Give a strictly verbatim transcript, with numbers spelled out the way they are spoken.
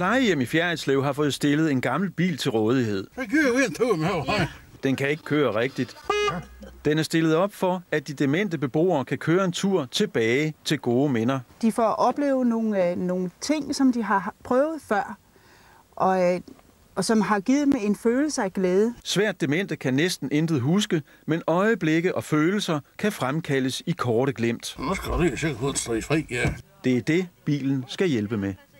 Plejehjem i Fjerritslev har fået stillet en gammel bil til rådighed. Den kan ikke køre rigtigt. Den er stillet op for, at de demente beboere kan køre en tur tilbage til gode minder. De får opleve nogle, øh, nogle ting, som de har prøvet før, og, øh, og som har givet dem en følelse af glæde. Svært demente kan næsten intet huske, men øjeblikke og følelser kan fremkaldes i korte glimt. Nu skal du sikkert fri, ja. Det er det, bilen skal hjælpe med.